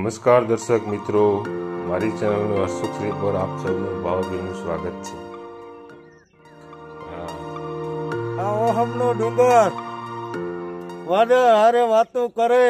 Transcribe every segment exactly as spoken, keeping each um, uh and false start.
નમસ્કાર દર્શક મિત્રો, મારી ચેનલ હર્ષુખ શ્રી પર આપ સૌનું ભાવભીનું સ્વાગત છે. આ ઓહમનો ડુંગર વાદળ હારે વાતો કરે.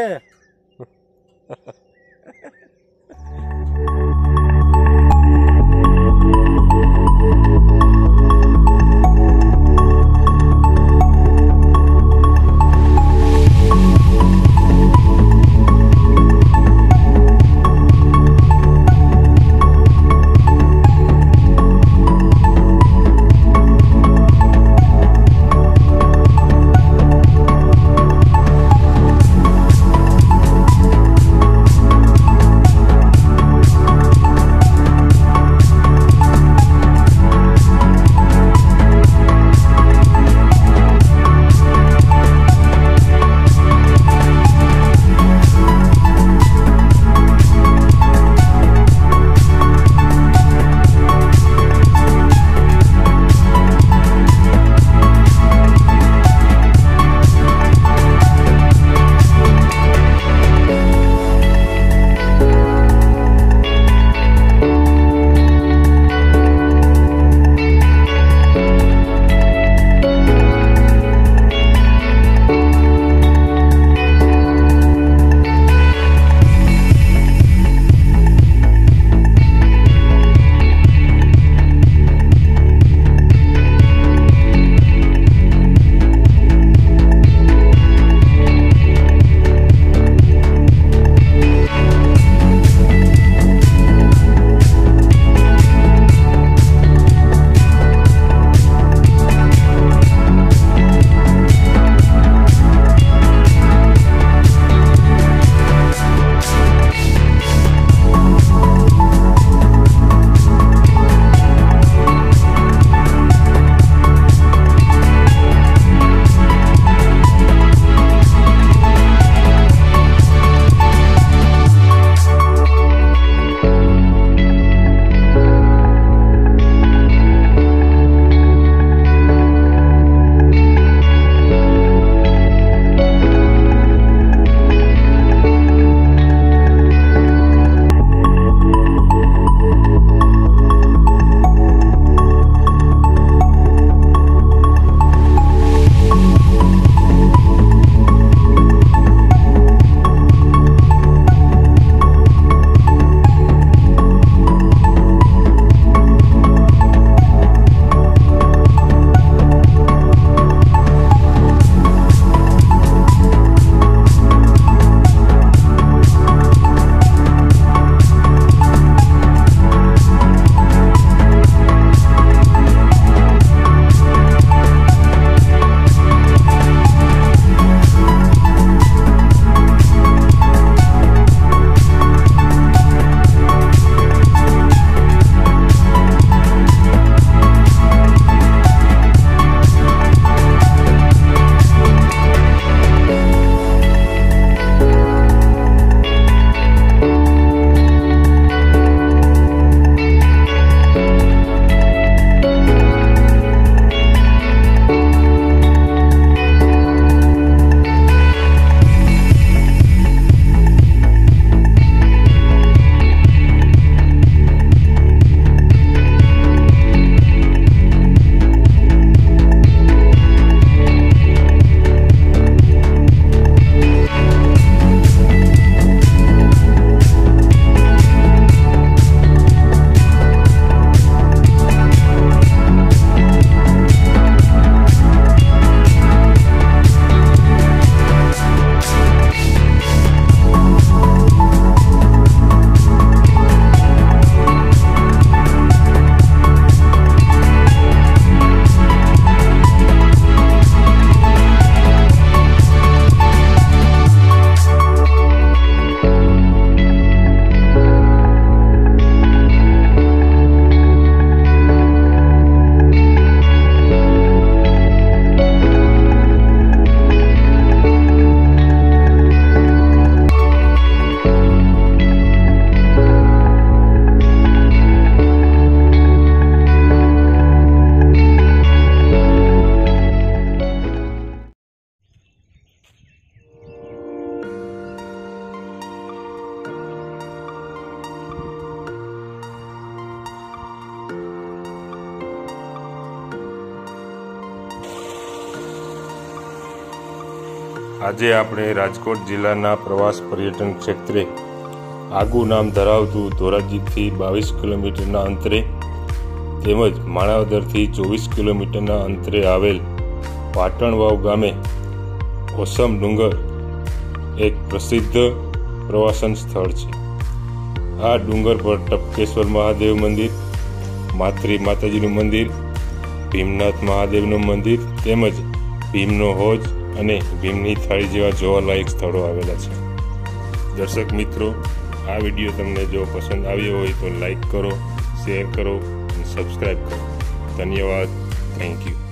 આજે આપણે રાજકોટ જિલ્લાના પ્રવાસ પર્યટન ક્ષેત્રે આગવું નામ ધરાવતું ધોરાજીથી બાવીસ કિલોમીટરના અંતરે તેમજ માણાવદરથી ચોવીસ કિલોમીટરના અંતરે આવેલ પાટણવાવ ગામે ઓસમ ડુંગર એક પ્રસિદ્ધ પ્રવાસન સ્થળ છે. આ ડુંગર પર ટપકેશ્વર મહાદેવ મંદિર, માત્રી માતાજીનું મંદિર, ભીમનાથ મહાદેવનું મંદિર તેમજ ભીમનો હોજ અને ભીમની થાળી જેવા જોવાલાયક સ્થળો આવેલા છે. દર્શક મિત્રો, આ વિડીયો તમને જો પસંદ આવ્યો હોય તો લાઈક કરો, શેર કરો અને સબસ્ક્રાઈબ કરો. ધન્યવાદ. Thank you.